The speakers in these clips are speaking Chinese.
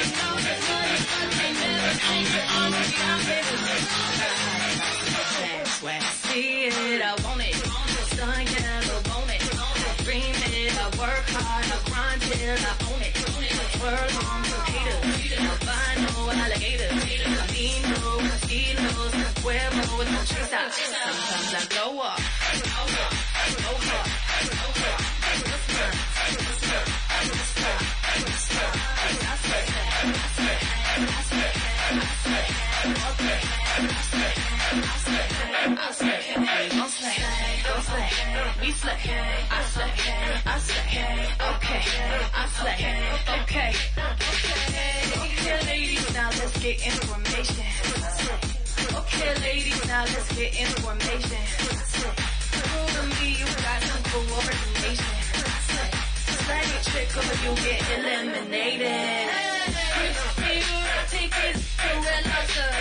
See it, I want it. Sun yellow, want it. Dream it, I work hard, I grind till I own it. World on some haters, albino alligators, camino, casinos, huevo with no chase out. Sometimes I blow up, go hard. I slay, don't slay, don't slay, we slay, I slay, okay, I slay, okay. Okay, ladies, now let's get information. Okay, ladies, now let's get information. Prove to me you got some coordination. Slay a trick or you get eliminated. Take it to a loser.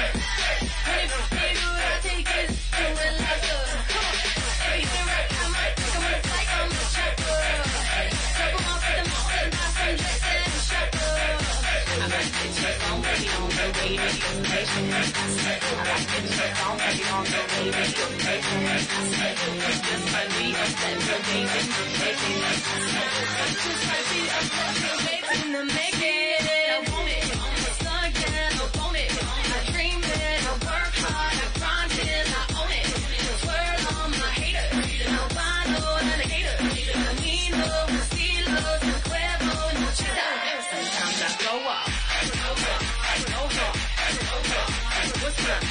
Take it to a loser. Come on, everything right. I'm like I'm a chopper. Couple off with the mall and buy some less than a shopper. I like the check on baby on the way to your nation. I like the check on baby on the way to your nation. It's just like we upset the game in the making. It's just like we upset the game in the making. I want it. Sun yellow, want it. I dream it. I work hard. I grind till I own it. Swirl on my haters. Albino alligator. Camino, casinos, huevo, no chita. Sometimes I blow up. Go hard. What's up?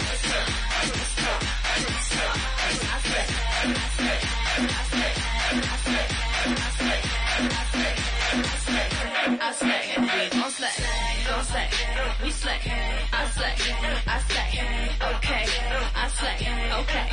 I slay, we don't slay, don't slay, we slay, I slay, okay, I slay, okay.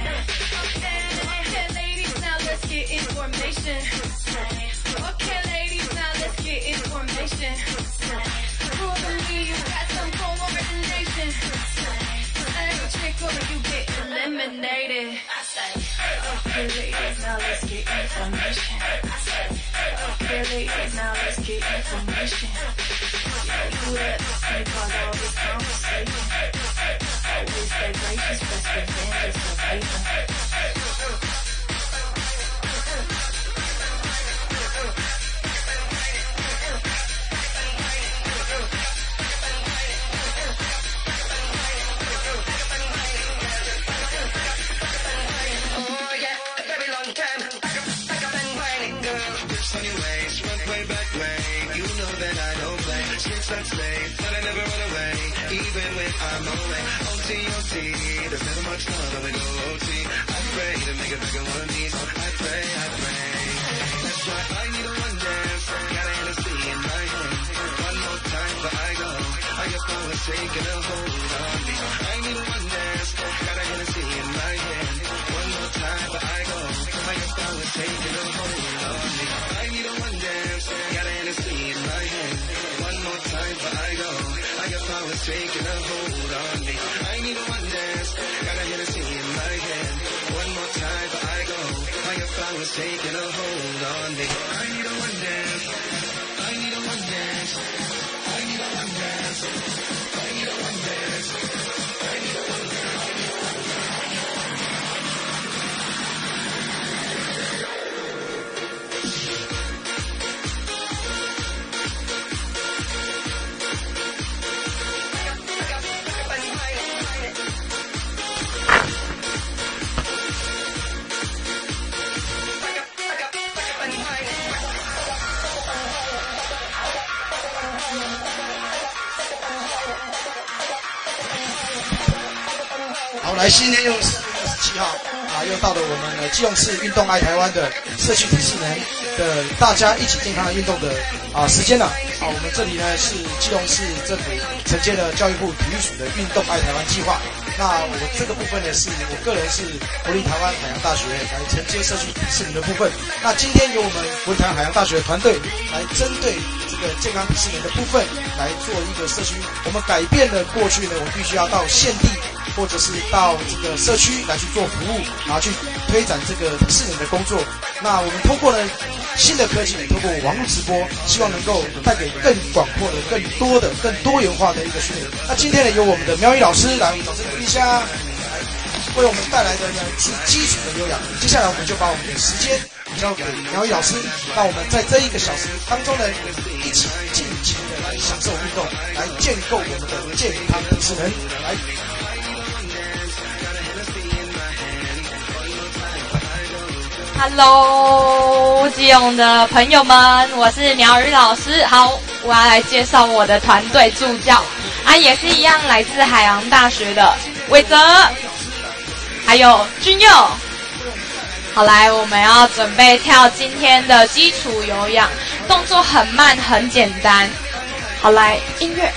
Okay, ladies, now let's get information. Okay, ladies, now let's get information. Prove me you got some coordination. Every trick over you get eliminated. Okay, ladies, now let's get information. Okay, ladies, now let's get information. You let us be part of this conversation. Always stay gracious, best revenge is salvation. Let's play, but I never run away, even when I'm away. OT, there's never much love when we go OT. I pray to make it back in one of these. I pray. That's why I need a one dance. Got a Hennessy in my hand. One more time before I go. I guess I was taking a hold on me. I need a one dance. Got a Hennessy in my hand. One more time before I go. I guess I was taking a hold on me. I need a one dance. Got a Hennessy in my hand. Time before I go, I guess I was taking a hold on me. I need a one dance, got a Hennessy in my hand. One more time before I go, I guess I was taking a hold on me. I need a one dance, I need a one dance, I need a one dance, I need a one dance, I need a one dance. 好，来，今天又是4月27号啊，又到了我们基隆市运动爱台湾的社区体适能的大家一起健康的运动的时间了啊。我们这里呢是基隆市政府承接了教育部体育署的运动爱台湾计划。那我这个部分呢是我个人是国立台湾海洋大学来承接社区体适能的部分。那今天由我们国立台湾海洋大学的团队来针对这个健康体适能的部分来做一个社区。我们改变了过去呢，我们必须要到县地或者是到这个社区来去做服务，然后去推展这个迪士尼的工作。那我们通过呢新的科技，通过网络直播，希望能够带给更广阔的、更多的、更多元化的一个训练。那今天呢，由我们的苗语老师来掌声鼓励一下，为我们带来的呢是基础的有氧。接下来我们就把我们的时间交给苗语老师，让我们在这1个小时当中呢，一起尽情的来享受运动，来建构我们的健康体适能。来。 Hello， 基隆的朋友们，我是苗语老师。好，我要来介绍我的团队助教也是一样来自海洋大学的伟泽，还有君佑。好，来，我们要准备跳今天的基础有氧，动作很慢，很简单。好，来，音乐。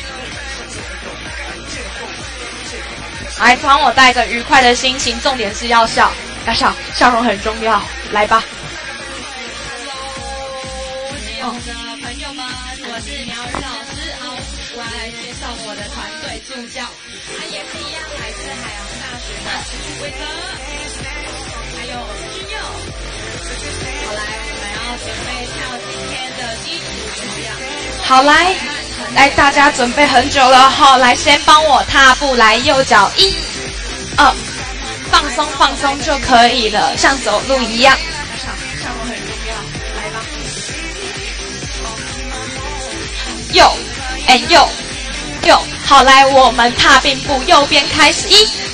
来，帮我带着愉快的心情，重点是要笑。要笑，笑容很重要。来吧。Hello， 朋友们，我是苗语老师。好，我要来介绍我的团队助教，也是一样来自海洋大学的伟泽，还有君佑。好，来，我们要准备跳今天的基础有氧。好，来，大家准备很久了。好，来，先帮我踏步，来，右脚1、2。放松就可以了，像走路一样。笑容很重要，来吧。右 and 右，好，来，我们踏并步，右边开始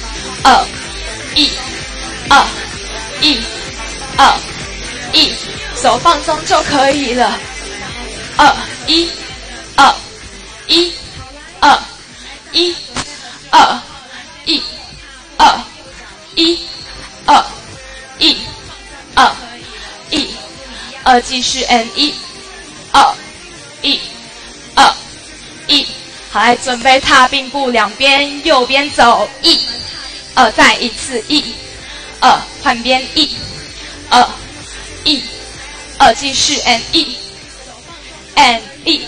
，1、2、1、2、1、2、1，手放松就可以了。2、1、2、1、2、1、2、1、2。1、2、1、2、1、2，继续 and 1、2、1、2、1，好，来，准备踏并步，两边，右边走，1、2，再一次1、2，换边1、2、1、2，继续 and 1、and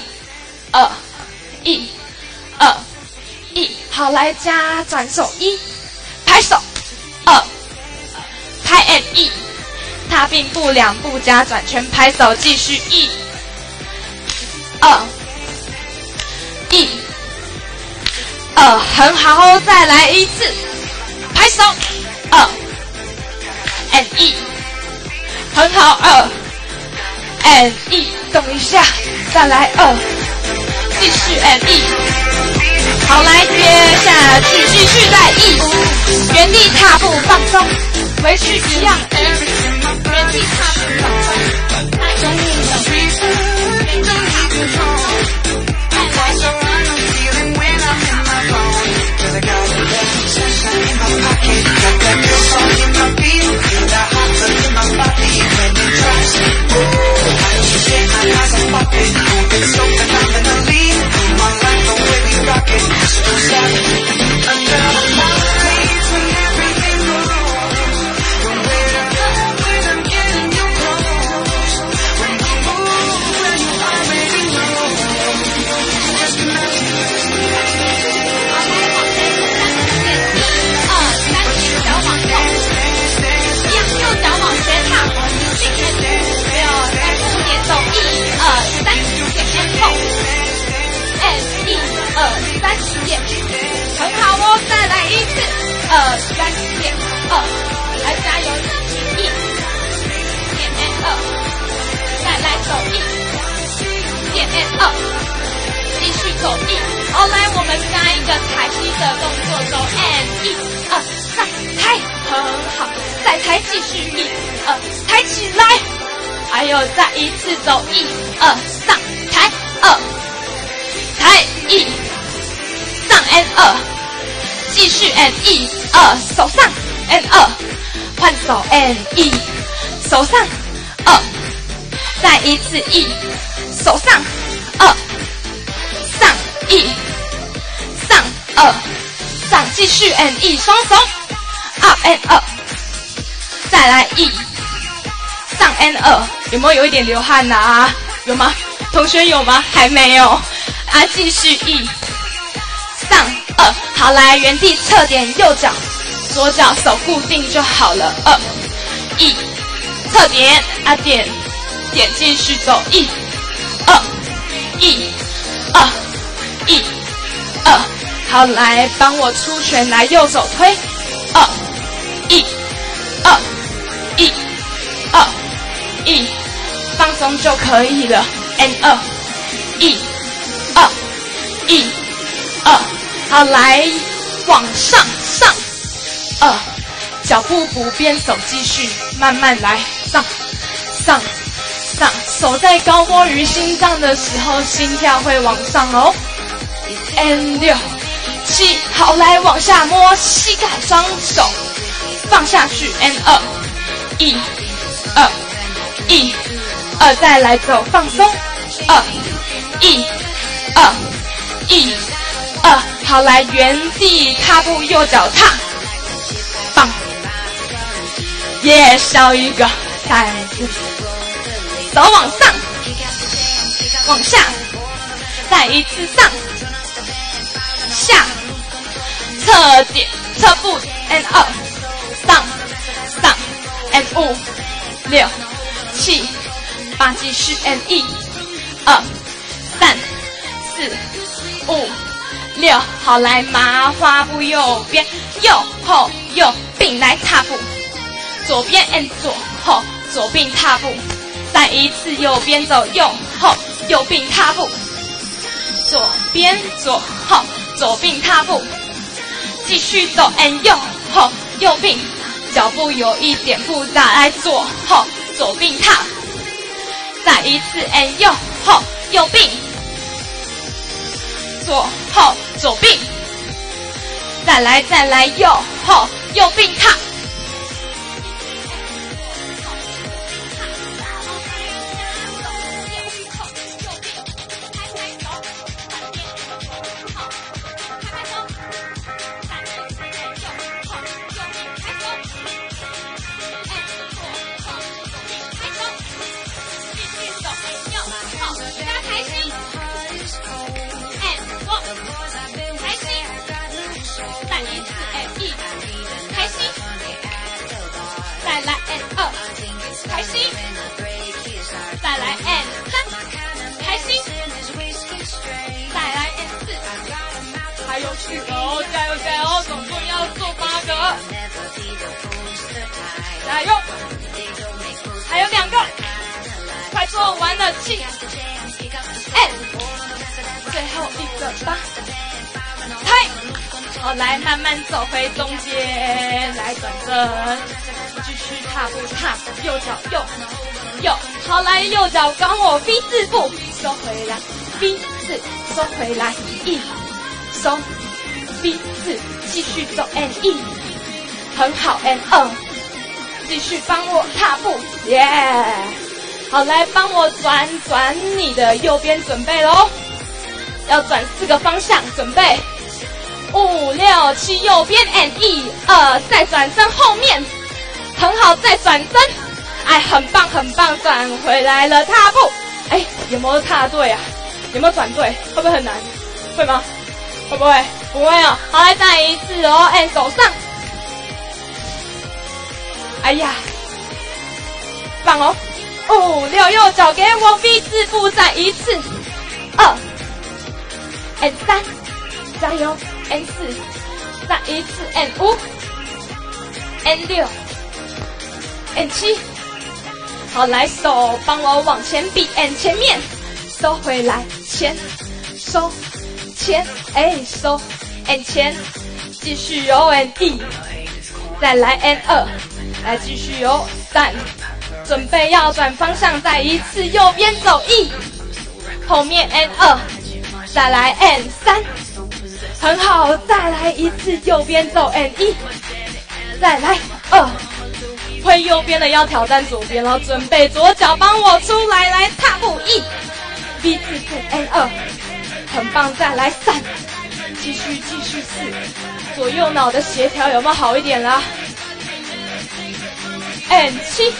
1、2、1、2、1，好，来，加转手1，拍手。2，拍 and 1，踏并步2步加转圈拍手，继续1、2、1、2，很好，再来一次，拍手2 and 1，很好2 and 1，动一下，再来2，继续 and 1。好，来，接下去，继续在1，原地踏步放松，回去一样1，原地踏步放松，再中路走原地踏步放松，再来很好哦，再来一次，2、3、点2，来加油，1、点 2，再来走1、点 2，继续走1。好，来，我们加一个抬膝的动作，走 and 1、2、上抬，很好，再抬，继续1、2，抬起来，还有再一次走1、2，上抬2，抬1。and 2，继续 and 1、2，手上 and 2，换手 and 1，手上2，再一次1，手上2，上1，上2，上，继续 and 1，双手 up and 2，再来1，上 and 2，有没有一点流汗啊？有吗？同学有吗？还没有啊，继续1。上2， 好，来原地侧点右脚，左脚手固定就好了。2、1，侧点啊点，点继续走。1、2、1、2、1、2。好，来帮我出拳，来右手推。2、1、2、1、2、1，放松就可以了。2、1、2、1、2。好，来往上上。脚步不变，手继续慢慢来，上上上，手在高过于心脏的时候，心跳会往上哦。6、7，好，来往下摸膝盖，双手放下去。2、1、2、1、2，再来走放松。2、1、2、1、2，好，来原地踏步，右脚踏，棒，笑一个3次，手往上，往下，再一次上下，侧点侧步。2、上上。5、6、7、8，继续。1、2、3、4、5、6，好，来麻花步右边，右后右并来踏步，左边 and 左后左并踏步，再一次右边走，右后右并踏步，左边左后左并踏步，继续走 and 右后右并，脚步有一点复杂，来左后左并踏，再一次 and 右后右并，左后左并，再来右后右并踏，加油加油，总共要做8个，加油，还有2个，快做完了，7，最后一个吧，抬，好，来慢慢走回中间，来转正，继续踏步踏，右脚右，好，来右脚刚我 V 字步，收回来 ，V 字收回来，1收。B 4，继续走 and 1，很好 and 2，继续帮我踏步，好，来帮我转你的右边，准备咯，要转4个方向，准备5、6、7，右边 and 1、2，再转身后面，很好，再转身，很棒很棒，转回来了，踏步，有没有踏对啊？有没有转对？会不会很难？会吗？会不会？不会哦，好，来再一次哦，手上，棒哦，5、6，右脚给我 V 字步，再一次，2 and 3，加油 and 4，再一次 and 5 and 6 and 7，好，来手帮我往前比 and 前面，收回来，前收前，收。and 前，继续哦 and 1，再来 and 2，来继续哦3，准备要转方向，再一次右边走1，后面 and 2，再来 and 3，很好，再来一次右边走 and 1，再来2，会右边的要挑战左边了，准备左脚帮我出来，来踏步1 V 字步 and 2，很棒，再来3。继续4，左右脑的协调有没有好一点啦？and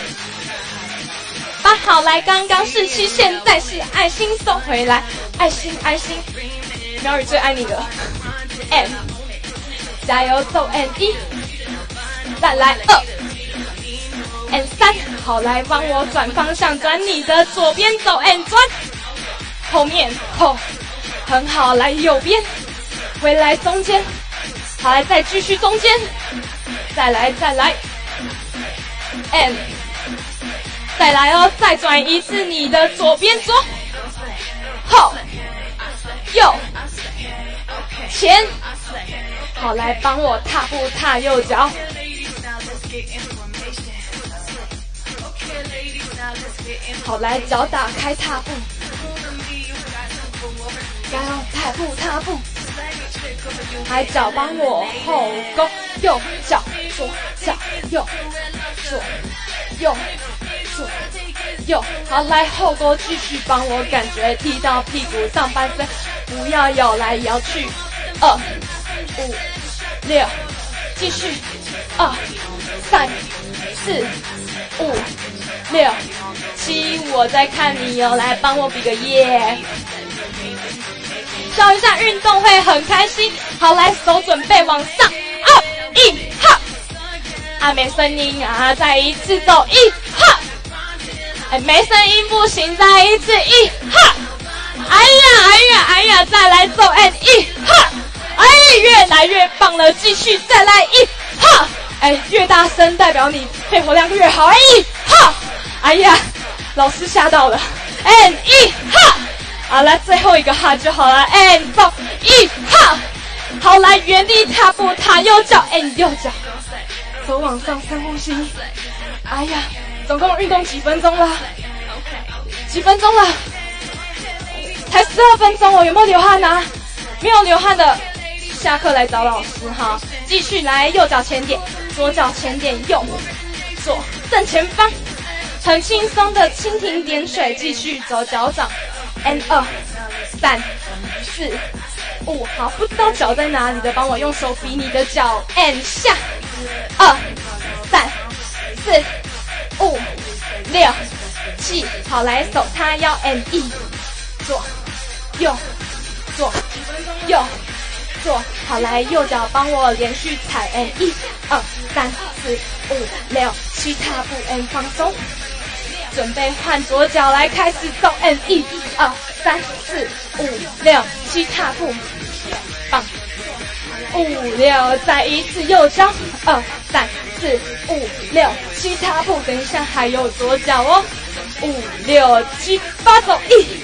7、8，好，来，刚刚是7，现在是爱心，送回来，爱心，苗宇最爱你的 and 加油走 and 1，再来2 and 3，好来帮我转方向，转你的左边走 and 转，后面后，很好，来右边，回来中间，好来再继续中间，再来 and 再来哦，再转一次你的左边左后右前，好来帮我踏步踏右脚，好来脚打开踏步，然后踏步，来脚帮我后勾，右脚左脚右左右左右，好来后勾继续帮我感觉踢到屁股上半身，不要摇来摇去，2、5、6，继续2、3、4、5、6、7，我在看你哦，来帮我比个耶。教一下运动会很开心，好来手准备往上，2、1，哈，啊没声音啊，再一次走1，哈，哎没声音不行，再一次1，哈，哎呀，再来走 and 1，哈，哎越来越棒了，继续再来1，哈，哎越大声代表你肺活量越好，哎1，哈，哎呀老师吓到了 ，and 1，哈。好来最后一个哈就好了 ，and 走1，哈，好来原地踏步踏右脚 ，and 右脚，手往上深呼吸，哎呀，总共运动几分钟了？几分钟了？才12分钟哦，有没有流汗啊？没有流汗的，下课来找老师哈。继续来右脚前点，左脚前点，右左正前方，很轻松的蜻蜓点水，继续走脚掌。and 2、3、4、5，好，不知道脚在哪里的，帮我用手比你的脚 and 下，2、3、4、5、6、7，好，来手叉腰 and 1，左右左右左，好来右脚帮我连续踩 and 1、2、3、4、5、6、7，踏步 and 放松。准备换左脚来开始走 and 1、2、3、4、5、6、7，踏步，棒，5、6，再一次右脚，2、3、4、5、6、7，踏步，等一下还有左脚哦，5、6、7、8，走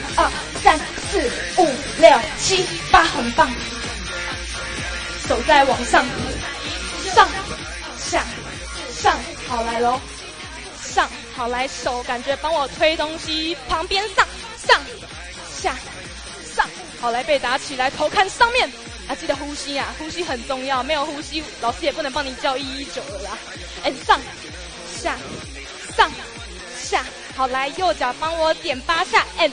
1、2、3、4、5、6、7、8，很棒，手再往上，上下上，好来咯，上。好来手感觉帮我推东西，旁边上下上，好来背打起来，头看上面啊，记得呼吸啊，呼吸很重要，没有呼吸老师也不能帮你叫119了啦。哎，上下上下，好来右脚帮我点8下 ，and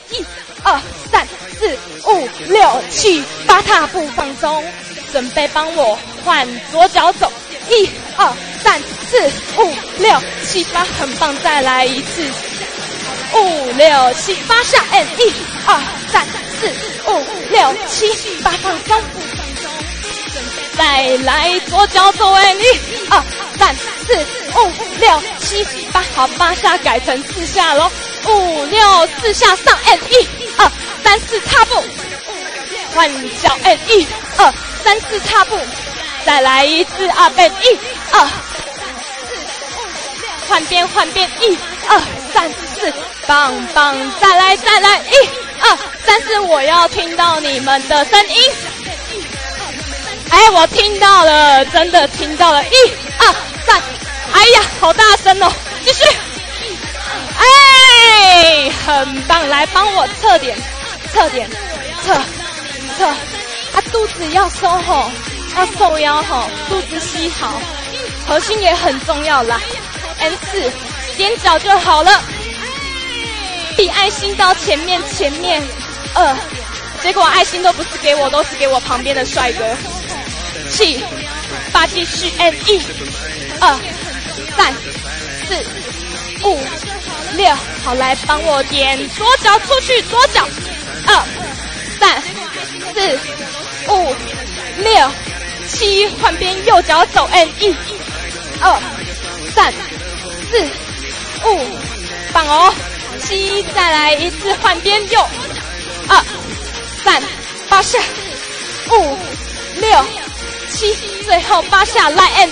1、2、3、4、5、6、7、8，踏步放松，准备帮我换左脚走，1、2、3、4、5、6、7、8，很棒，再来一次，5、6、7、8下 ，and 1、2、3、4、5、6、7、8，放松，再来左脚走 ，and 1、2、3、4、5、6、7、8，好，8下改成4下咯，5、6、4下上 ，and 1、2、3、4，踏步，换脚 ，and 1、2、3、4，踏步，再来一次up and 1、2。换边1、2、3、4，棒棒，再来1、2、3、4，我要听到你们的声音。哎，我听到了，真的听到了，1、2、3，哎呀，好大声哦！继续，哎，很棒，来帮我侧点，啊，肚子要收吼，要收腰吼，肚子吸好，核心也很重要啦。and 4，踮脚就好了，比爱心到前面，结果爱心都不是给我，都是给我旁边的帅哥。7、8，继续 and 1、2、3、4、5、6，好来帮我点左脚出去，左脚2、3、4、5、6、 7换边右脚走 ，and 1、2、3、4、5，棒哦，7再来一次换边右，2、3、8下，5、6、7，最后8下来 ，and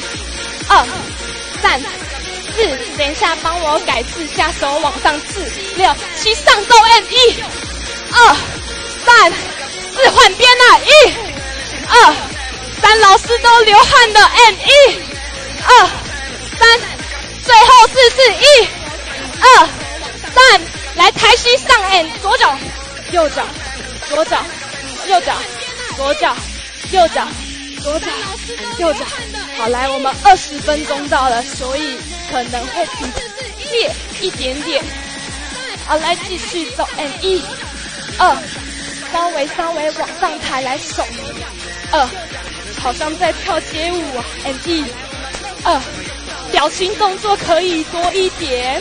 1、2、3、4，等一下帮我改4下，手往上4、6、7上勾 ，and 1、2、3、4换边啊，1、2、3，老师都流汗的 ，and 1、2、3，最后4、1、2、3，来抬膝上 ，and 左脚、右脚、左脚、右脚、左脚、右脚、左脚、右脚。好，来，我们20分钟到了，所以可能会比烈一点点。好，来继续走 ，and 1、2，稍微往上抬，来手，2，好像在跳街舞啊 ，and 1、2，表情动作可以多一点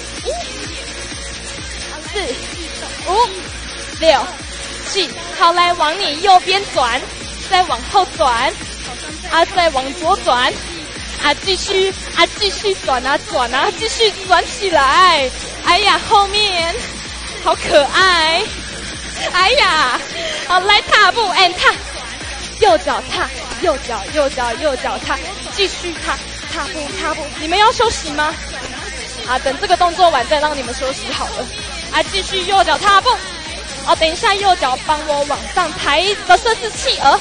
，4、5、6、7，好，来往你右边转，再往后转，再往左转，继续转啊，继续转起来，哎呀，后面好可爱，哎呀，好，来踏步 and 踏，右脚踏，右脚踏，继续踏步，你们要休息吗？等这个动作完再让你们休息好了，继续右脚踏步，等一下右脚帮我往上抬的设置企鹅，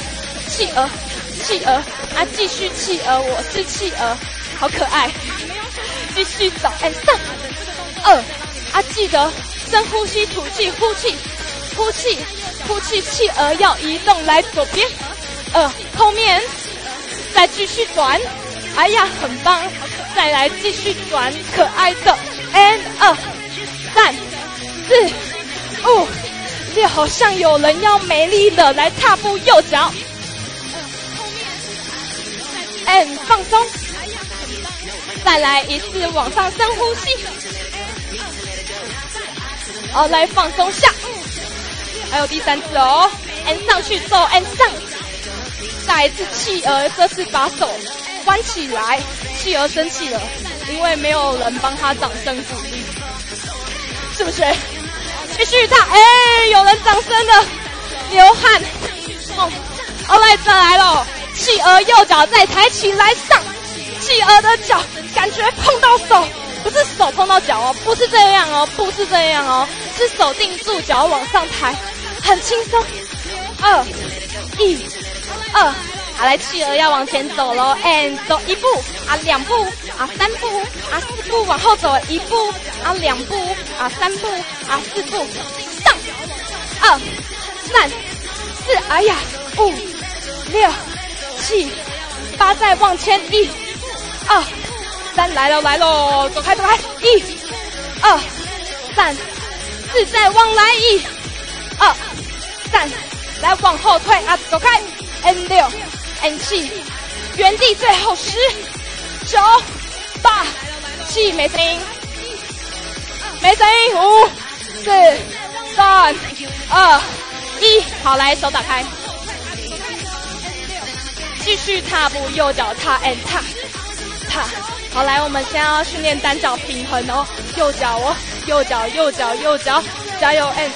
继续企鹅，我是企鹅，好可爱，继续走 and 上，记得深呼吸，吐气，呼气，企鹅要移动来左边，后面再继续转，哎呀，很棒，再来继续转，可爱的 and 2、3、4、5、6，好像有人要没力了，来踏步右脚 and 放松，再来一次往上深呼吸，来放松下，还有第3次哦 ，and 上去走 and 上，再一次企鹅，这次把手关起来，企鹅生气了，因为没有人帮他掌声鼓励，是不是？继续踏，有人掌声了，流汗，来再来咯，企鹅右脚再抬起来上，企鹅的脚感觉碰到手，不是手碰到脚哦，不是这样哦，是手定住脚往上抬，很轻松，2、1、2。好，来，企鹅要往前走咯 ，and 走1步，2步，3步，4步，往后走1步，2步，3步，4步，上，2、3、4，哎呀，5、6、7、8，再往前1、2、3，来咯，走开，1、2、3、4，再往来1、2、3，来往后退走开 ，and 6。and 7，原地最后10、9、8、7，没声音，5、4、3、2、1，好，来手打开，继续踏步，右脚踏 and 踏，好，来，我们现在要训练单脚平衡哦，右脚，加油 and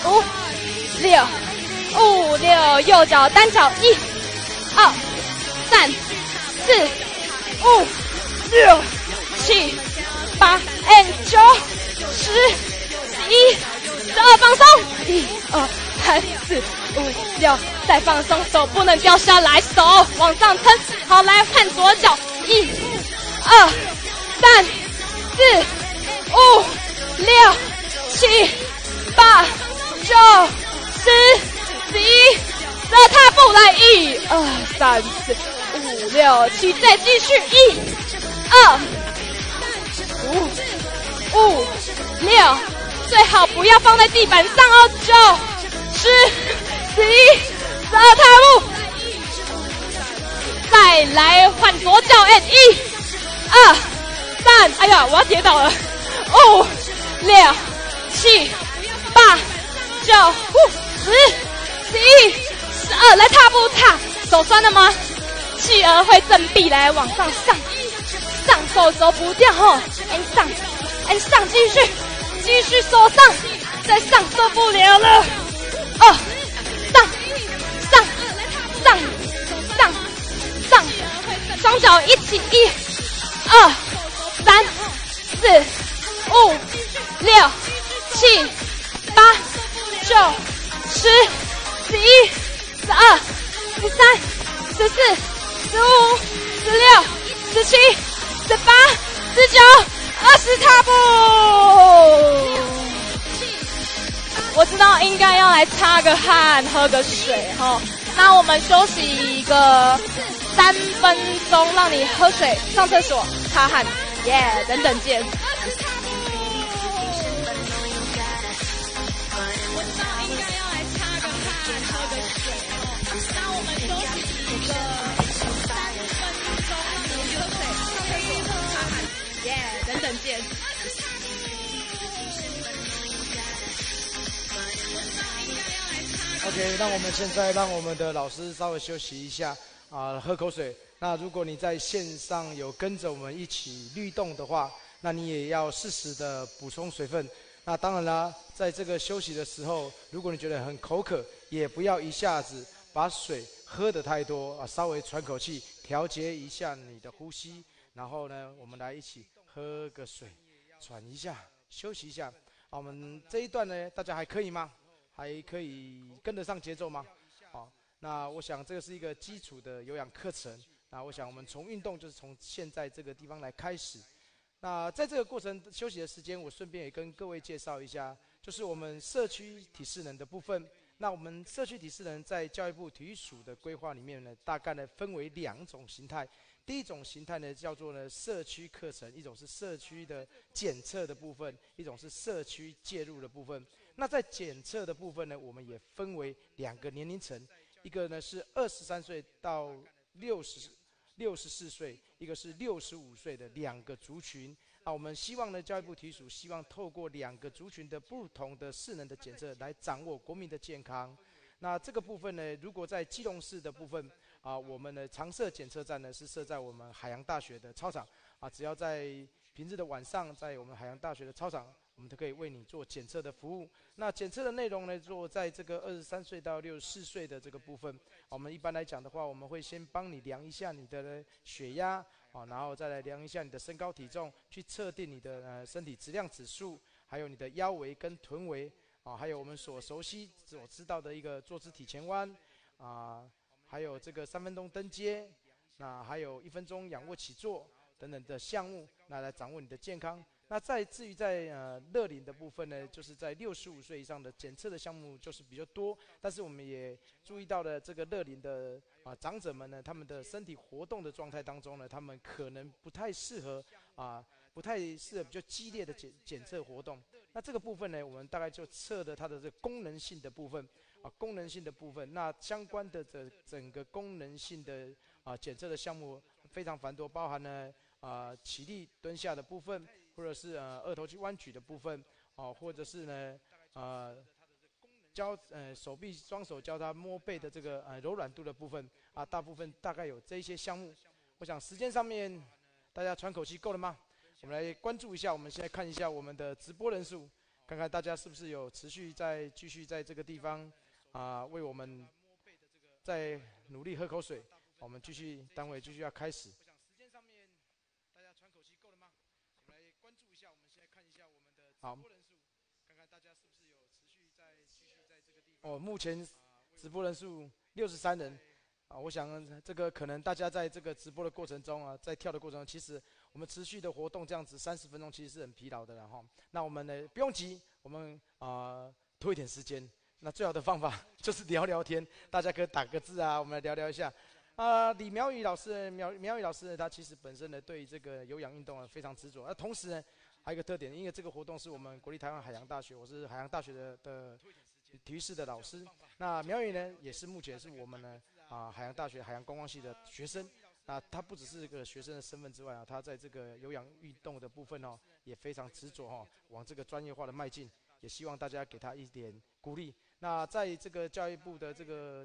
5、6，右脚单脚1、2、3、4、5、6、7、8 and 9、10、11、12，放松，1、2、3、4、5、6，再放松，手不能掉下来，手往上撑，好，来换左脚，1、2、3、4、5、6、7、8、9、10、11、12，踏步来，1、2、3、4、5、6、7，再继续，1、2、5、6，最好不要放在地板上哦，9、10、11、12，踏步，再来换左脚 ，and 1、2、3，哎呀，我要跌倒了，5、6、7、8、9、10、11、12，来踏步踏，手酸了吗？ 继而会振臂来往上上，上手手不掉吼，上继续手上，再上受不了了，上，双脚一起1、2、3、4、5、6、7、8、9、10、11、12、13、14、15、16、17、18、19、20踏步。我知道应该要来擦个汗，喝个水哈。那我们休息一个3分钟，让你喝水、上厕所、擦汗，等等见。我知道应该要来擦个汗，喝个水哈。那我们休息一个3分钟，让你喝水、上厕所、擦汗，等等见。 OK， 那我们现在让我们的老师稍微休息一下喝口水。那如果你在线上有跟着我们一起律动的话，那你也要适时的补充水分。那当然啦，在这个休息的时候，如果你觉得很口渴，也不要一下子把水喝得太多稍微喘口气，调节一下你的呼吸。然后呢，我们来一起喝个水，喘一下，休息一下。我们这一段呢，大家还可以吗？还可以跟得上节奏吗？好，那我想这个是一个基础的有氧课程。那我想我们从运动就是从现在这个地方来开始。那在这个过程休息的时间，我顺便也跟各位介绍一下，就是我们社区体适能的部分。那我们社区体适能在教育部体育署的规划里面呢，大概呢分为2种形态。第一种形态呢叫做呢社区课程，一种是社区的检测的部分，一种是社区介入的部分。那在检测的部分呢，我们也分为2个年龄层，一个呢是23岁到64岁，一个是65岁的2个族群。我们希望呢，教育部体育署希望透过2个族群的不同的适能的检测，来掌握国民的健康。那这个部分呢，如果在基隆市的部分我们的常设检测站呢是设在我们海洋大学的操场只要在平日的晚上，在我们海洋大学的操场，我们都可以为你做检测的服务。那检测的内容呢，做在这个23岁到64岁的这个部分，我们一般来讲的话，我们会先帮你量一下你的血压然后再来量一下你的身高体重，去测定你的身体质量指数，还有你的腰围跟臀围还有我们所熟悉、所知道的一个坐姿体前弯还有这个3分钟登阶，那还有1分钟仰卧起坐等等的项目，那来掌握你的健康。那至于在乐龄的部分呢，就是在65岁以上的检测的项目就是比较多，但是我们也注意到了这个乐龄的长者们呢，他们的身体活动的状态当中呢，他们可能不太适合比较激烈的检测活动。那这个部分呢，我们大概就测了它的这个功能性的部分功能性的部分。那相关的整个功能性的检测的项目非常繁多，包含了起立蹲下的部分，或者是二头肌弯举的部分或者是呢手臂双手教他摸背的这个柔软度的部分大部分大概有这一些项目。我想时间上面大家喘口气够了吗？我们来关注一下，我们现在看一下我们的直播人数，看看大家是不是有持续继续在这个地方为我们再努力喝口水。我们单位继续要开始。好，看看大家是不是有持续继续在这个地方。目前直播人数63人我想这个可能大家在这个直播的过程中在跳的过程中，其实我们持续的活动这样子30分钟，其实是很疲劳的了哈。那我们呢不用急，我们拖一点时间。那最好的方法就是聊聊天，大家可以打个字我们来聊聊一下。李苗宇老师呢，他其实本身呢对这个有氧运动非常执着，同时呢还有一个特点，因为这个活动是我们国立台湾海洋大学，我是海洋大学的体育室的老师。那苗宇呢也是目前是我们呢海洋大学海洋观光系的学生。那他不只是一个学生的身份之外他在这个有氧运动的部分也非常执着往这个专业化的迈进，也希望大家给他一点鼓励。那在这个教育部的这个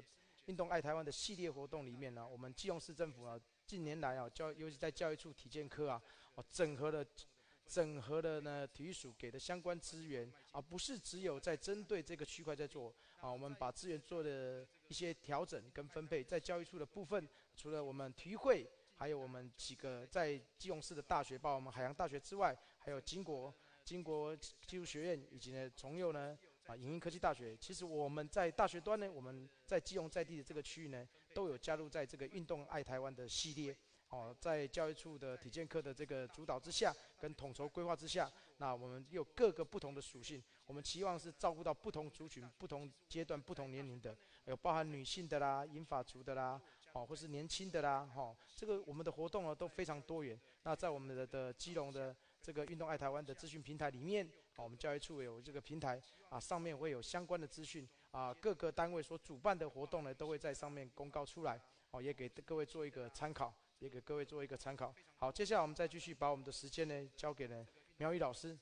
运动爱台湾的系列活动里面呢，我们基隆市政府啊，近年来啊，尤其在教育处体健科啊，整合了呢体育署给的相关资源啊，不是只有在针对这个区块在做啊，我们把资源做了一些调整跟分配，在教育处的部分，除了我们体育会，还有我们几个在基隆市的大学，包括我们海洋大学之外，还有经国技术学院以及呢崇右呢影音科技大学，其实我们在大学端呢，我们在基隆在地的这个区域呢，都有加入在这个运动爱台湾的系列。在教育处的体健科的这个主导之下，跟统筹规划之下，那我们有各个不同的属性，我们期望是照顾到不同族群、不同阶段、不同年龄的，有包含女性的啦、银发族的啦，或是年轻的啦，这个我们的活动呢都非常多元。那在我们的基隆的这个运动爱台湾的资讯平台里面，我们教育处有这个平台啊，上面会有相关的资讯啊，各个单位所主办的活动呢都会在上面公告出来，也给各位做一个参考。也给各位做一个参考。好，接下来我们再继续把我们的时间呢交给了苗宇老师。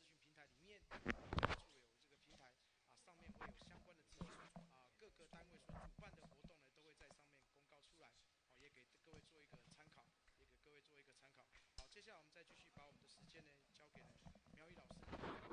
上面会有相关的资讯啊，各个单位所主办的活动呢都会在上面公告出来，也给各位做一个参考，好，接下来我们再继续把我们的时间呢交给了苗宇老师。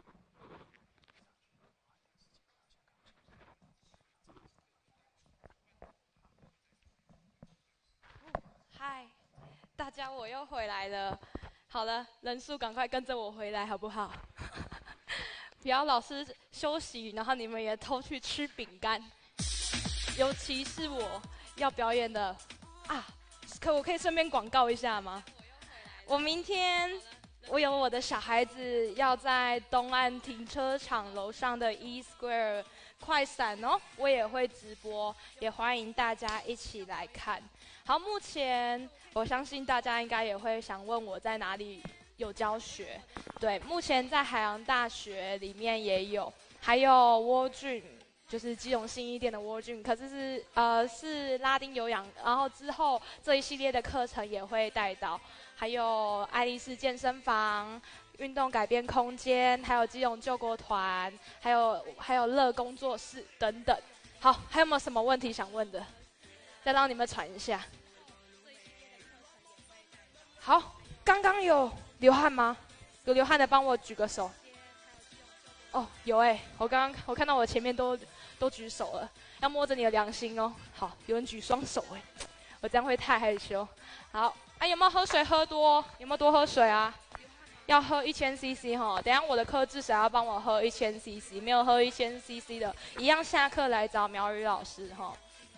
嗨，大家我又回来了。好了，人数赶快跟着我回来好不好？不要老是休息，然后你们也偷去吃饼干。尤其是我要表演的啊，我可以顺便广告一下吗？我明天我有我的小孩子要在东岸停车场楼上的 E Square 快闪哦，我也会直播，也欢迎大家一起来看。好，目前我相信大家应该也会想问我在哪里有教学。对，目前在海洋大学里面也有，还有World Gym，就是基隆信义店的World Gym，可是是拉丁有氧，然后之后这一系列的课程也会带到，还有爱丽丝健身房、运动改变空间，还有基隆救国团，还有乐工作室等等。好，还有没有什么问题想问的？再让你们喘一下。好，刚刚有流汗吗？有流汗的帮我举个手。哦，有我刚刚看到我前面都举手了，要摸着你的良心哦。好，有人举双手我这样会太害羞。好，有没有喝水喝多？有没有多喝水啊？要喝1000 CC 哈，等一下我的课至少要帮我喝1000 CC， 没有喝1000 CC 的，一样下课来找苗宇老师哈。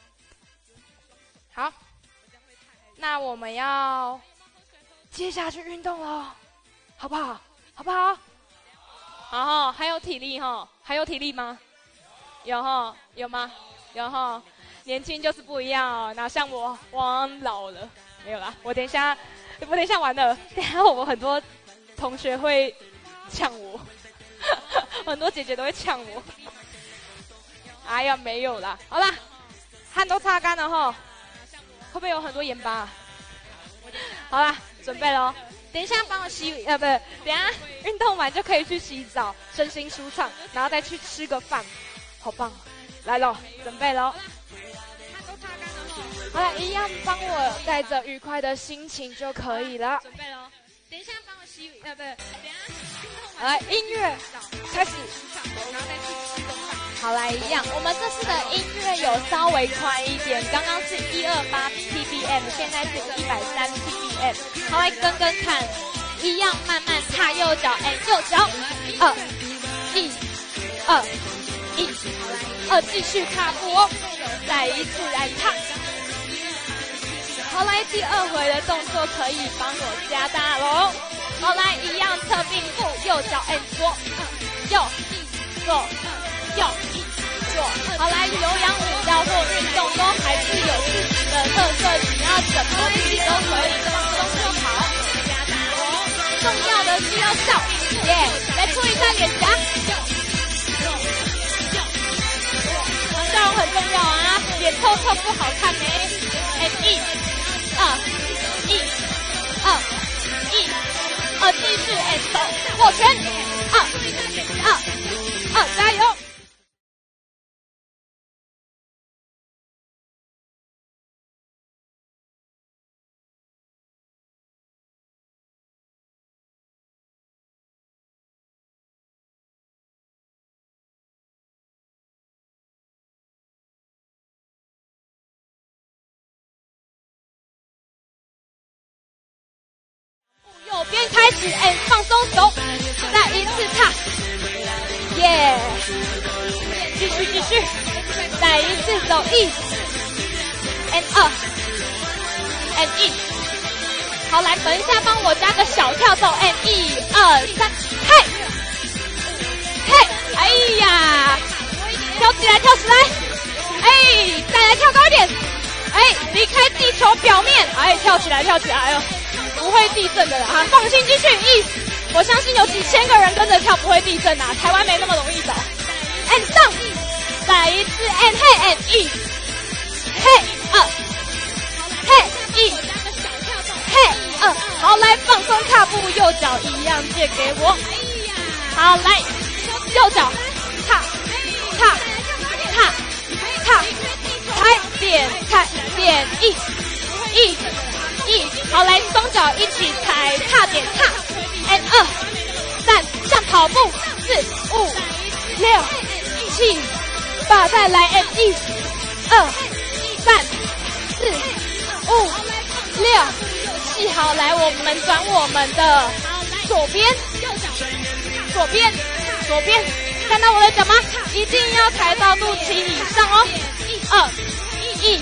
好，那我们要接下去运动了，好不好？好不好？好，还有体力哈？还有体力吗？有哈？有吗？有哈？年轻就是不一样哦，哪像我老了，没有啦。我等一下完了，等一下我很多同学会呛我，很多姐姐都会呛我。哎呀，没有啦，好啦，汗都擦干了哈。会不会有很多盐巴？好啦，准备咯。等一下帮我洗，不，等一下运动完就可以去洗澡，身心舒畅，然后再去吃个饭，好棒！来咯，准备咯。好了，一样帮我带着愉快的心情就可以了。准备咯。等一下帮我洗，不，等一下运动完。来，音乐开始。然后再去吃个饭。好，来一样，我们这次的音乐有稍微宽一点，刚刚是128 ppm， 现在是130 ppm。好，来跟看，一样慢慢踏右脚，右脚，2、1、2、1、2，继续踏步哦，再一次来踏。好，来第2回的动作可以帮我加大喽。好，来一样侧并步，右脚左，右左。右左，好来，有氧舞蹈或运动都还是有自己的特色，只要怎么去都可以放松就好。重要的是要笑，来搓一下脸颊，笑容很重要啊，脸臭臭不好看呢。1、2、1、2、1、2，继续手握拳，2、2、2，加油！ 边开始，and 放松手，再一次踏，耶，继续，再一次走，1 and 2 and 1，好，来，等一下帮我加个小跳走，and 1 2 3，嘿，哎呀，跳起来，哎，再来跳高一点，哎，离开地球表面，哎，跳起来，哎呦，不会地震的啦，哈，放心继续我相信有几千个人跟着跳不会地震啊，台湾没那么容易找。and 上，再一次 and 嘿 and 1，嘿嘿1，嘿2，好，来放松踏步，右脚一样借给我，好，来右脚踏，踩点1，好，来双脚一起踩踏点踏 ，and 2 3，像跑步4 5 6 7 8，再来 and 1 2 3 4 5 6 7，好，来我们转我们的左边，看到我的脚吗？一定要踩到肚脐以上哦。1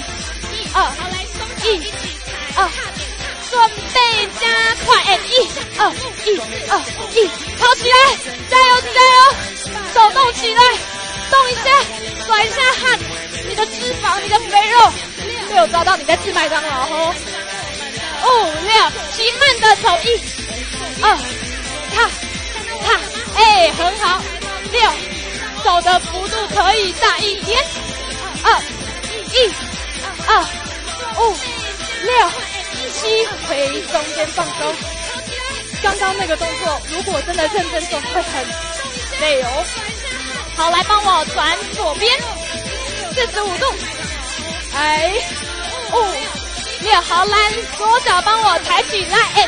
2 准备加快 ，and 1 2 跑起来，加油，手动起来，动一下，甩一下汗，你的脂肪，你的肥肉，被我抓到你在吃麦当劳哦。5 6，骑慢的走1 2，踏，哎，很好，6，手的幅度可以大一点，1 2 5 6 7，回中间放松。刚刚那个动作，如果真的认真做，会很累哦。好，来帮我转左边，45度，哎，5 6，好，来左脚帮我抬起来 ，and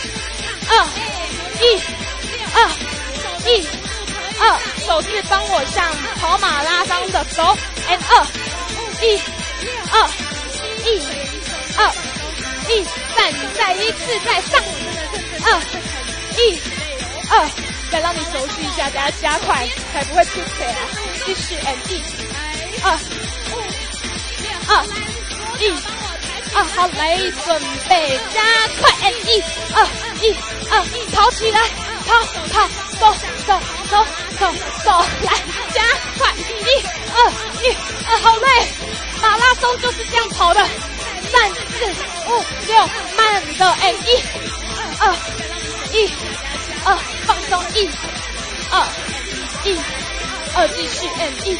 1 2，手势帮我像跑马拉松的走 ，and 2 再一次再上，1 2，再让你熟悉一下，等下加快才不会出腿啊！继续 and 1 2 好，来准备加快 and 1 2，跑起来，跑，走，来加快1 2，好累，马拉松就是这样跑的。3 4 5 6，慢的 and 1 2，放松1 2，继续 and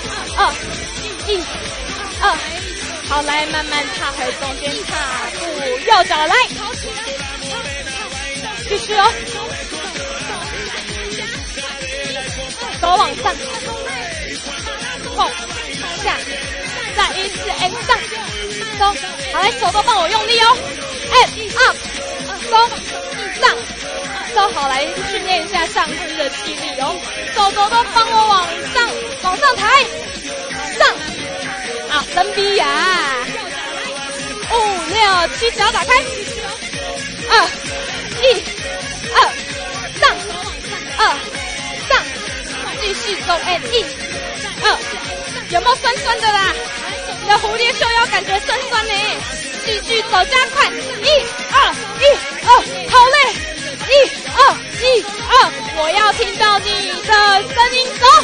1 2，好，来慢慢踏回中间踏步，右脚来，继续哦，手往上，碰下，再一次 and 上。好，来手都帮我用力哦 ，and up， 松，上，好，来训练一下上肢的肌力哦，手都帮我往上抬，上，啊，伸臂呀，5 6 7，脚打开，2 1 2，上，继续走 and 1 2，有没有酸酸的啦？你的蝴蝶袖腰感觉酸酸呢，继续走加快，1 2 1 2，好累，1 2 1 2，我要听到你的声音，走，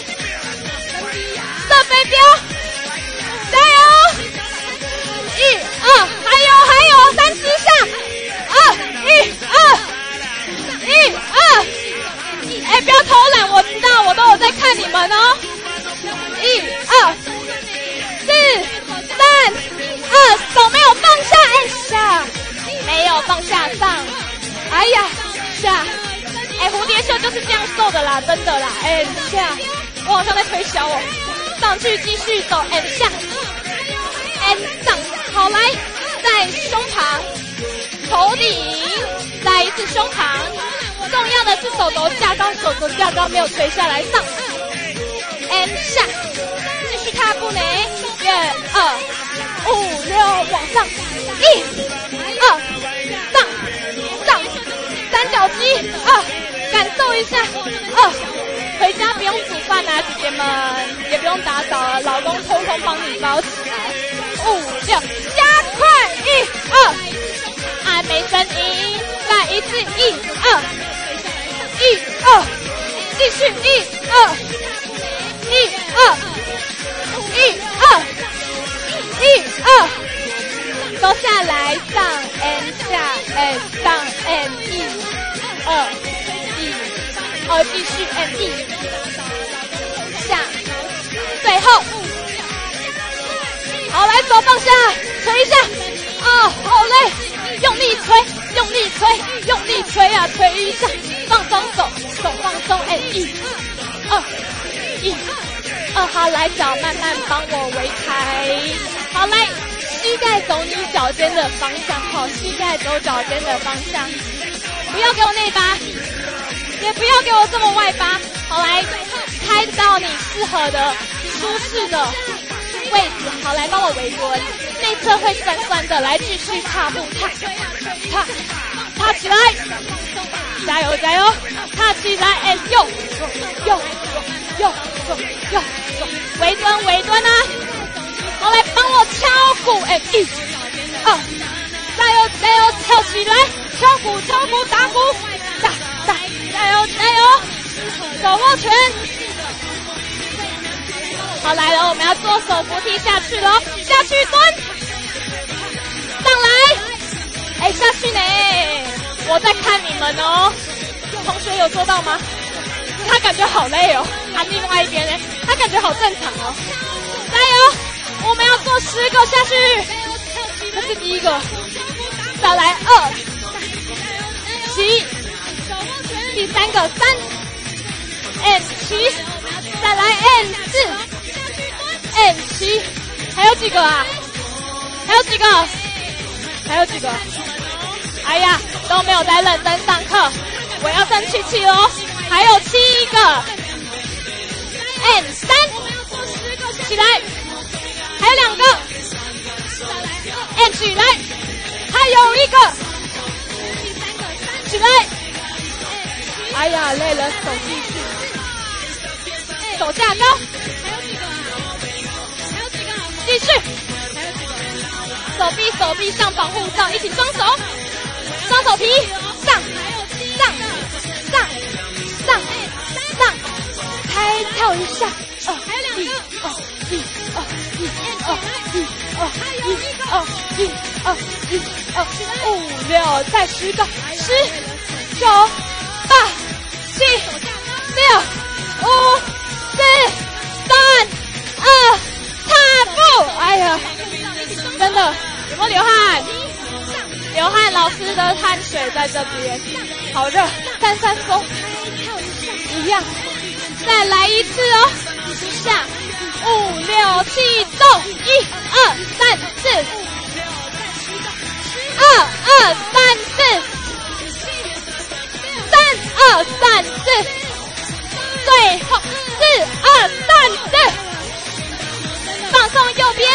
射飞镖，加油，1 2，还有30下，2 1 2，哎，不要偷懒，我知道，我都有在看你们哦，1 2 4 3 2，手没有放下，哎下，没有放下上，哎呀下，哎蝴蝶袖就是这样瘦的啦，真的啦，哎下，我好像在推销哦，上去继续走，哎下，哎上，好来，在胸膛，头顶，再一次胸膛，重要的是手肘架高，手肘架高没有垂下来上，哎下，继续踏步呢。1 2 5 6，往上，1 2，上， 感受一下。回家不用煮饭啊，姐姐们也不用打扫了，老公通通帮你包起来。5、6，加快1、2，没声音，再一次1、2，1、2，继续1、2，1、2，1、2，1、2。都下来，上 and 下 and 上 and 1、2、1，继续 and 1下，最后，好，来手放下，捶一下，好累，用力捶，用力捶，用力捶啊，捶一下，放松手放松 and 1、2、1、2，好，来脚慢慢帮我围开，好来。膝盖走你脚尖的方向，好，膝盖走脚尖的方向，不要给我内八，也不要给我这么外八，好来，开到你适合的、舒适的位置，好来帮我围蹲，内侧会酸酸的，来继续踏步，踏起来，加油加油，踏起来 ，and 右，围蹲啊！好，来帮我敲鼓，1、2，加油加油，跳起来，敲鼓打鼓，加油，手握拳。好，来了，我们要做手扶梯下去了，下去蹲，上来，下去呢，我在看你们哦。同学有做到吗？他感觉好累哦，另外一边呢，他感觉好正常哦，加油！我们要做10个下去，这是第一个，再来2，起，第3个3 ，and 起，再来 and 4 ，and 起，还有几个啊？还有几个？哎呀，都没有在认真上课，我要生气哦！还有7个 ，and 3，起来。还有2个 ，and 起来，还有1个，起来。哎呀，累了，手继续，手架高，继续，手臂上防护罩，一起双手皮上，开跳一下，还有2个。5、6，再10个，10、9、8、7、6、5、4、3、2，踏步！哎呀，真的有没有流汗？流汗，老师的汗水在这边，好热，散风，一样，再来一次哦，10下。5、6、7，走！1、2、3、4，2、2、3、4，3、2、3、4，最后4、2、3、4，放松右边。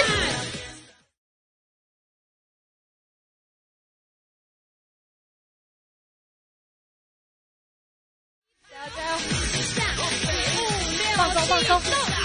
放松。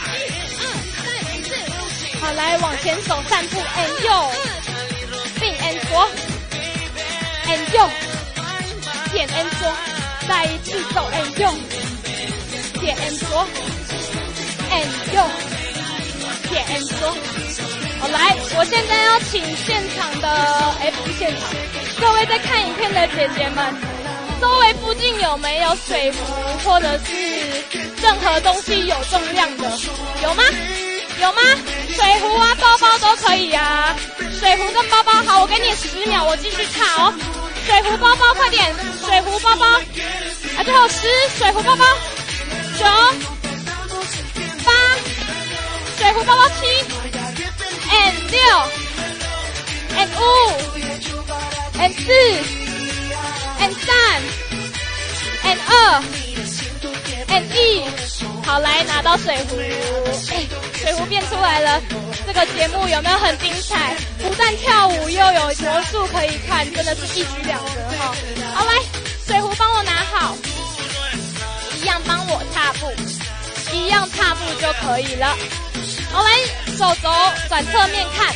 好，来往前走散步 ，and 右，并 and 左 ，and 右，点 and 左，再一次走 and 右，点 and 左 ，and 右，点 and 左。好，来，我现在要请现场的，不是现场，各位在看影片的姐姐们，周围附近有没有水壶或者是任何东西有重量的？有吗？有吗？水壶啊，包包都可以啊。水壶跟包包，好，我给你10秒，我继续查哦。水壶包包，快点！水壶包包，最后10，水壶包包，9、8，水壶包包7 ，and 6 ，and 5 ，and 4 ，and 3 ，and 2 ，and 1。好，来拿到水壶，水壶变出来了。这个节目有没有很精彩？不但跳舞，又有魔术可以看，真的是一举两得哈。好，来，水壶帮我拿。 好，一样帮我踏步，一样踏步就可以了。好，来手肘转侧面看。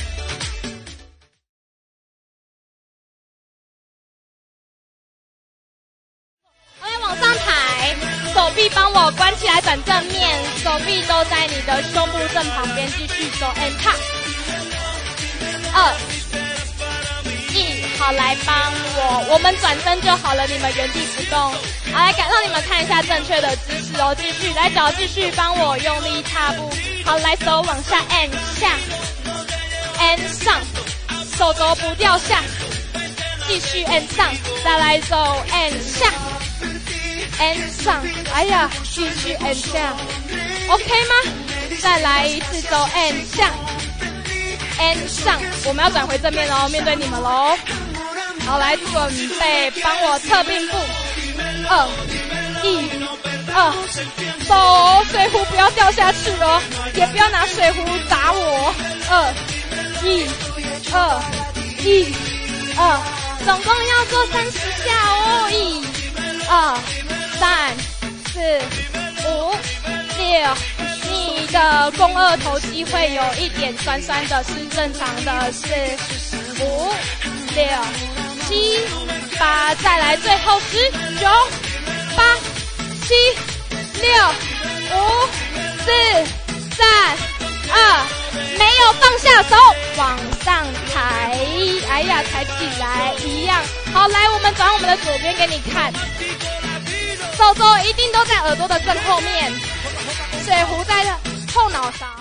好，来往上抬，手臂帮我关起来，转正面，手臂都在你的胸部正旁边，继续走 and 踏。2、1，好，来帮我们转身就好了，你们原地不动。好，来让你们看一下正确的姿势哦，继续来脚继续帮我用力踏步。好，来手往下 and 下 and 上，手肘不掉下，继续 and 上，再来走 and 下 and 上，哎呀，继续 and 下 ，OK 吗？再来一次走 and 下 and 上，我们要转回正面哦，面对你们喽。好，来准备帮我侧并步，2、1、2，手水壶不要掉下去哦，也不要拿水壶砸我。2、1、2、1、2，总共要做30下哦。1、2、3、4、5、6。你的肱二头肌会有一点酸酸的，是正常的。4、5、6、7、8，再来最后10、9、8、7、6、5、4、3、2，没有放下手，往上抬，哎呀，抬起来，一样。好，来，我们转我们的左边给你看，手肘一定都在耳朵的正后面，水壶在后脑勺。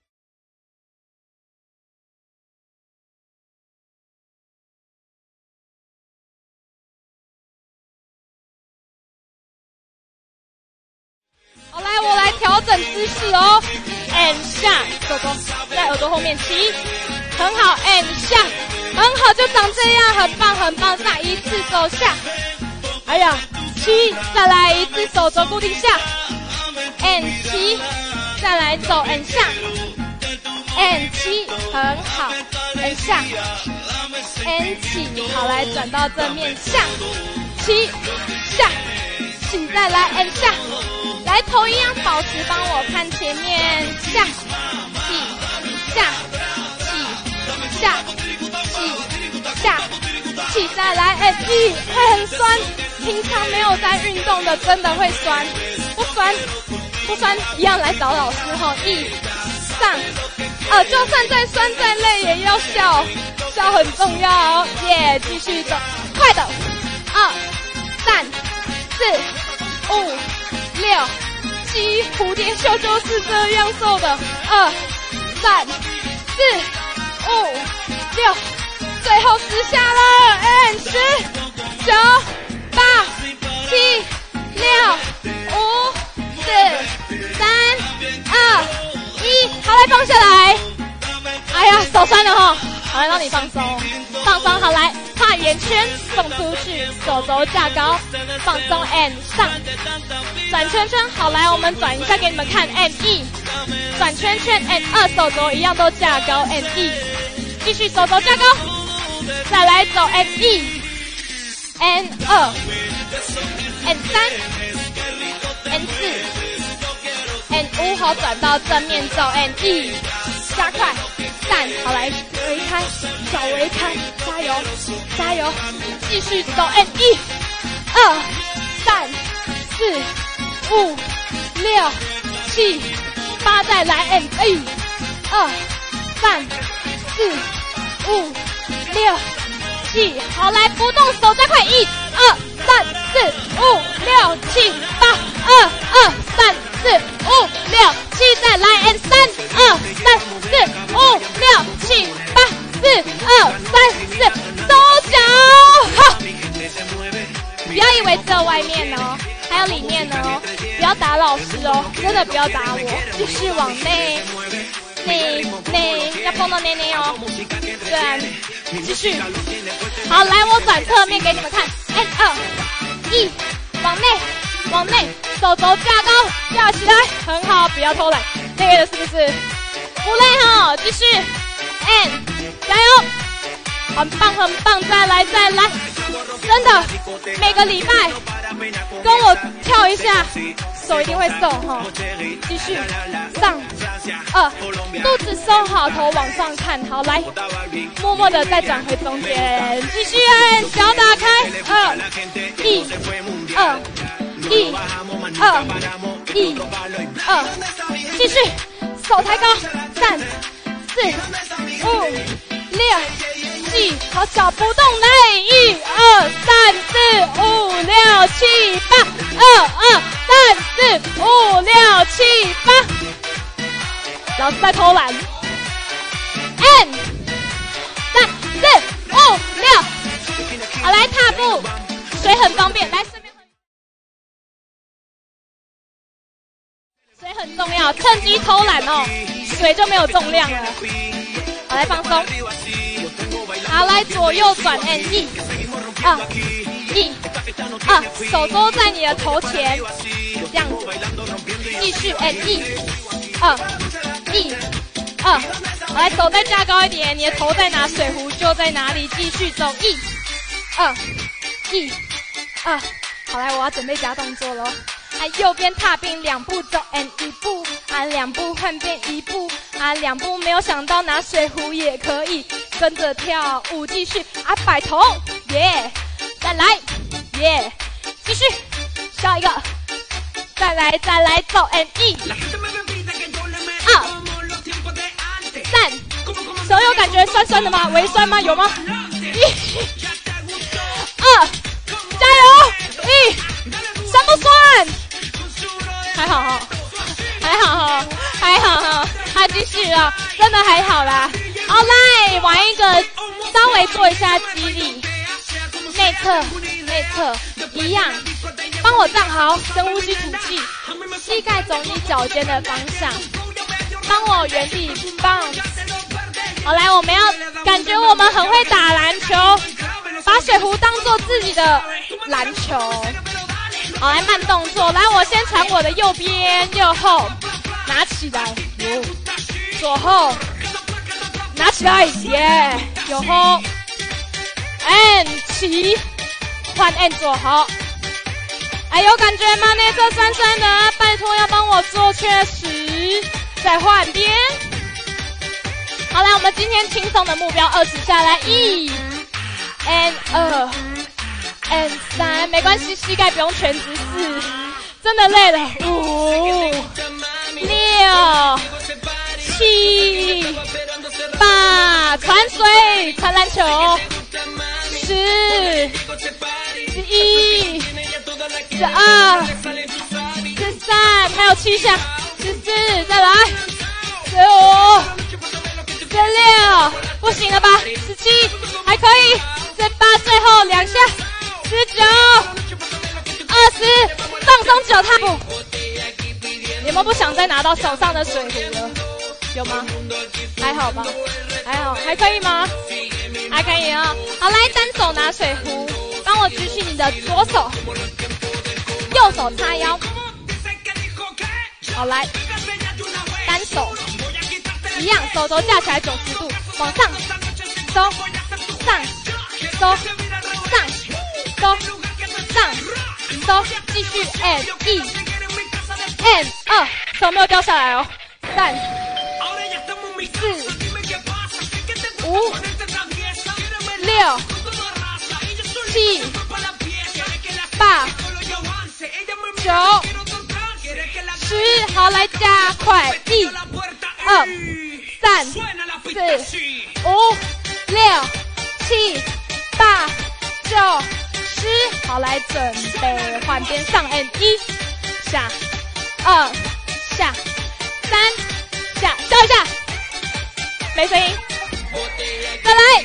好，来，我来调整姿势哦 ，and 下，手肘在耳朵后面齐，很好 ，and 下，很好，就长这样，很棒，很棒，再一次走下，哎呀，齐，再来一次，手肘固定下 ，and 齐，再来走 and 下 ，and 齐，很好 ，and 下 ，and 起，好，来转到正面下，齐，下，起，再来 and 下。来，头一样保持，帮我看前面，下，起，下，起，下，起，下，起，再来，会很酸。平常没有在运动的，真的会酸，不酸，一样来找老师吼。上，就算再酸再累也要笑很重要哦。耶，继续走，快的，2、3、4、5、6、7，蝴蝶袖就是这样瘦的。2、3、4、5、6，最后10下了。and 10、9、8、7、6、5、4、3、2、1，好，来放下来。哎呀，手酸了哈，好，来让你放松，好，来画圆圈，送出去，手肘架高，放松 and 上，转圈圈，好，来我们转一下给你们看 and 1，转圈圈 and 2，手肘一样都架高 and 1，继续手肘架高，再来走 and 1 and 2 and 3 and 4 and 5，好，转到正面走 and 1，加快3，好，来围开，小围开，加油，继续走 and 1、2、3、4、5、6、7、8，再来 and 1、2、3、4、5、6、7，好，来不动手再快1、2、3、4、5、6、7、8，2、3、4、5、6、7，再来 and 3、2、3、4、5、6、7、8，4、2、3、4，收脚，好，不要以为只有外面哦，还有里面哦，不要打老师哦，真的不要打我，继续往内，要碰到内哦，对，继续，好，来我转侧面给你们看，and 2、1，往内，手肘架高，架起来，很好，不要偷懒，累了是不是？不累哈，继续 ，and 加油，很棒，再来，真的，每个礼拜跟我跳一下，手一定会送哈。继续上肚子收好，头往上看，好来，默默的再转回中间，继续按脚打开，1、2、1、2、1、2，继续手抬高，3、4、5、6、7，好，脚不动来，1、2、3、4、5、6、7、8，2、2、3、4、5、6、7、8，老师在偷懒，N， 3、4、5、6，好来踏步，水很方便，来顺便。水很重要，趁机偷懒哦，水就没有重量了。好，来放松。好，来左右转 ，N 1、2、1、2，手都在你的头前，这样子。继续 ，N 1、2、1、2。好，来手再架高一点，你的头在哪，水壶就在哪里。继续走，1、2、1、2。好，来我要准备加动作喽。右边踏并2步走 ，and 1步，2步换边1步，2步没有想到拿水壶也可以跟着跳舞，继续摆头，耶，再来，耶，继续，下一个，再来走 ，and 1、2、3，手有感觉酸酸的吗？微酸吗？有吗？1、2，加油！1，酸不酸？还好哈，还好哈，还好哈，还继续啊，真的还好啦。好，来玩一个，稍微做一下肌力，内侧一样，帮我站好，深呼吸吐气，膝盖走你脚尖的方向，帮我原地bounce。好，来我们要感觉我们很会打篮球，把水壶当做自己的篮球。好，来慢动作，来我先传我的右边右后，拿起来，左后，拿起来，耶，右后 ，and 起，换 and 左后，有感觉吗？内侧酸酸的，拜托要帮我做，确实，再换边。好，来我们今天轻松的目标20下来，1 and 2。and 3，没关系，膝盖不用全直视，真的累了。5、6、7、8，传水，传篮球。10、11、12、13，还有7下。14，再来。15、16，不行了吧？17，还可以。18，最后2下。19、20，放松脚踏步。有没有不想再拿到手上的水壶了？有吗？还好吧，还好，还可以吗？还可以啊。好，来单手拿水壶，帮我举起你的左手，右手叉腰。好，来单手一样，手肘架起来90度，往上收，上收，上。收，上，收，继续 ，and 1 ，and 2，手没有掉下来哦。3、4、5、6、7、8、9、10，好，来加快，1、2、3、4、5、6、7、8、9。10，好，来准备换边上 ，and 1下，2下，3下，笑一下，没声音，再来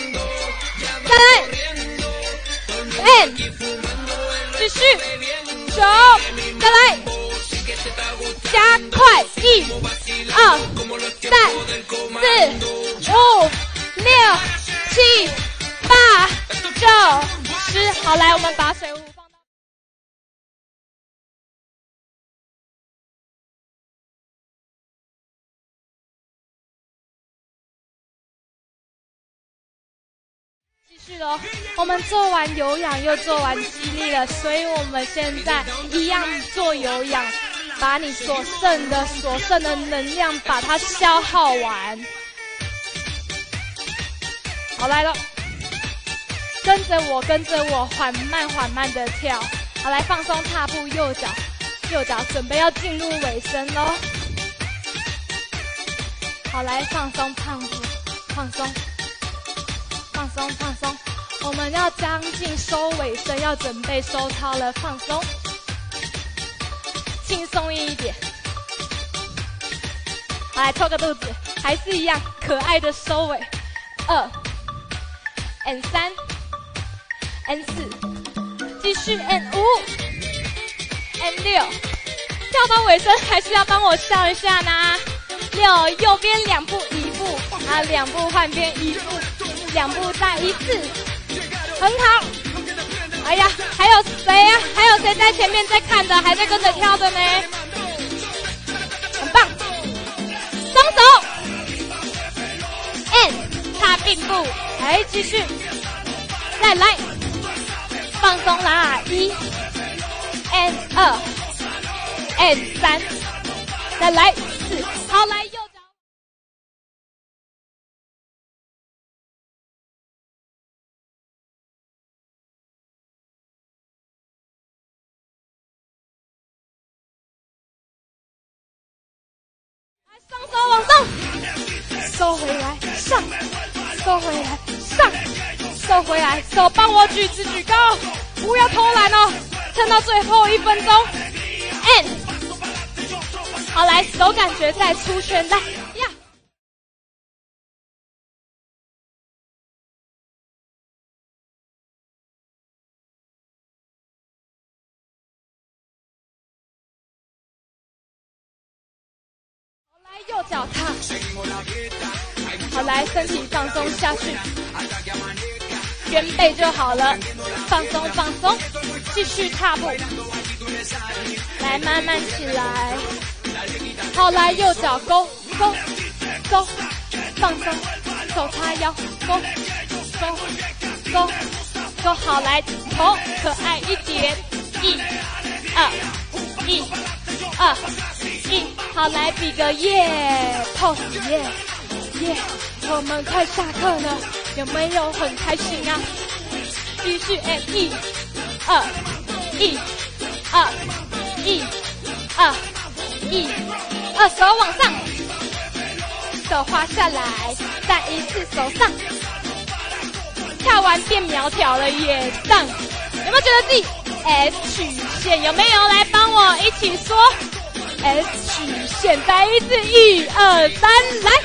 ，and 继续，9，再来，加快，1、2、3、4、5、6、7、8、9、10，好，来，我们把水壶。 续了哦。我们做完有氧又做完肌力了，所以我们现在一样做有氧，把你所剩的能量把它消耗完。好，来了，跟着我，缓慢的跳。好，来放松踏步，右脚准备要进入尾声咯。好，来放松胖步，放松。我们要将近收尾声，要准备收操了，放松，轻松一点。好，来抽个肚子，还是一样可爱的收尾。2 and 3 and 4，继续 and 5 and 6，跳到尾声还是要帮我笑一下呢。6，右边2步1步，啊，2步换边1步，2步再1次，很好。哎呀，还有谁啊？还有谁在前面在看的，还在跟着跳的呢？很棒，双手 ，and 踏并步，来继续，再来，放松啦，1 and 2 and 3，再来4，好，来右脚。双手往上，收回来，上，收回来，上，收回来，手帮我举直举高，不要偷懒哦，撑到最后1分钟 ，and， 好，来手感觉再出圈来呀。右脚踏，好，来身体放松下去，圆背就好了，放松，继续踏步，来慢慢起来，好，来右脚勾，放松，手叉腰，勾，好，来头可爱一点，1 2 1，好，来比个耶 pose 耶，我们快下课了，有没有很开心啊？继续1 2 1 2，手往上，手滑下来，再1次手上，跳完变苗条了耶，上，有没有觉得自己 S 曲线？有没有来帮我一起说？ S 曲线，再1次1 2 3，来！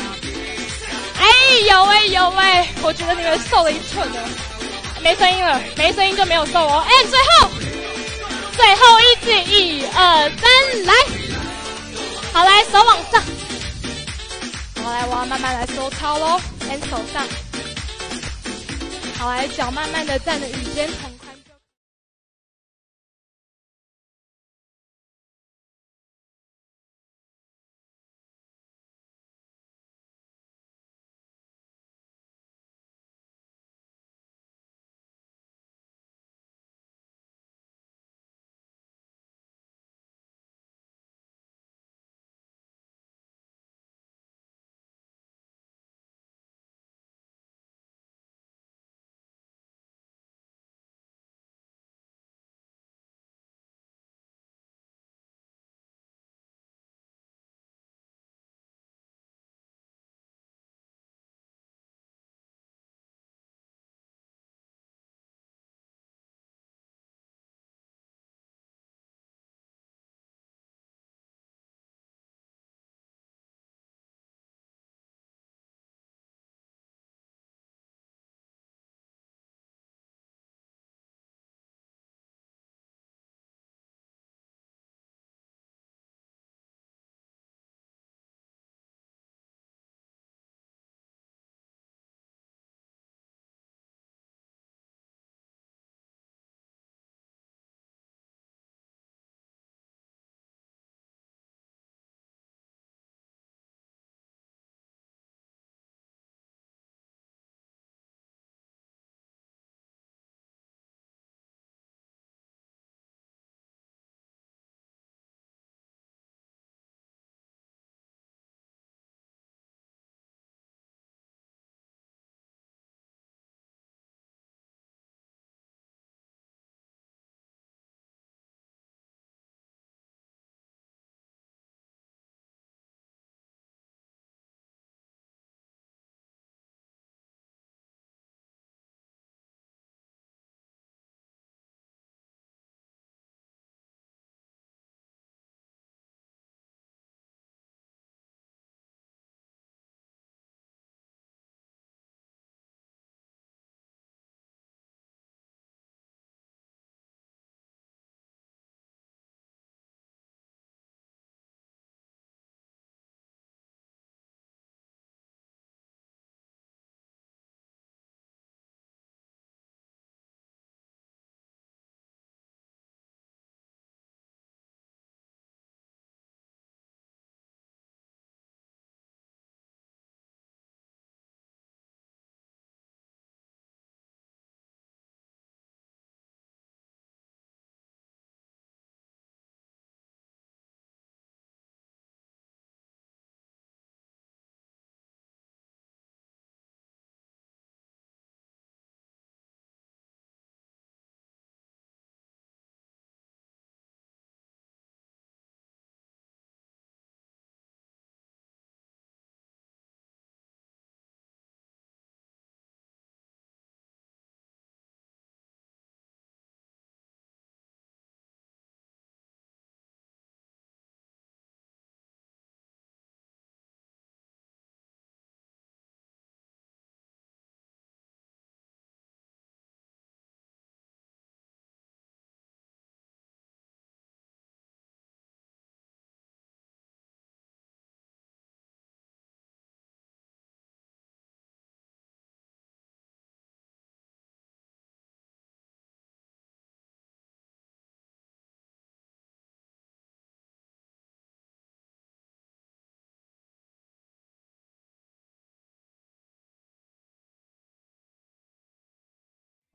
哎，有喂，我觉得你们瘦了1寸了，没声音了，没声音就没有瘦哦。哎，最后1次1 2 3，来！好，来手往上，好，来我要慢慢来收操咯 ，and 手上，好，来脚慢慢的站得与肩同。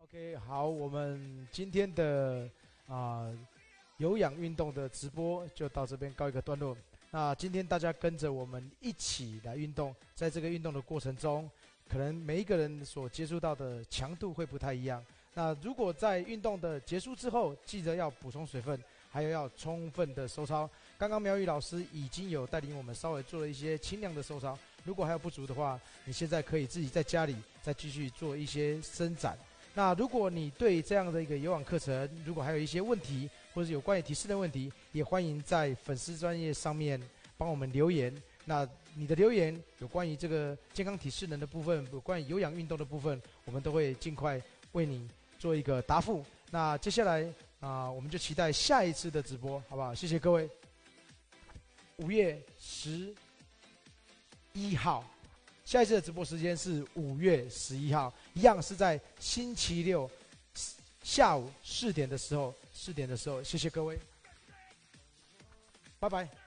OK， 好，我们今天的有氧运动的直播就到这边告一个段落。那今天大家跟着我们一起来运动，在这个运动的过程中，可能每一个人所接触到的强度会不太一样。那如果在运动的结束之后，记得要补充水分，还有要充分的收操。刚刚苗宇老师已经有带领我们稍微做了一些轻量的收操，如果还有不足的话，你现在可以自己在家里再继续做一些伸展。那如果你对这样的一个有氧课程，如果还有一些问题，或者有关于体适能问题，也欢迎在粉丝专页上面帮我们留言。那你的留言有关于这个健康体适能的部分，有关于有氧运动的部分，我们都会尽快为你做一个答复。那接下来我们就期待下一次的直播，好不好？谢谢各位。5月11号。下一次的直播时间是5月11号，一样是在星期六下午4点的时候，谢谢各位，拜拜。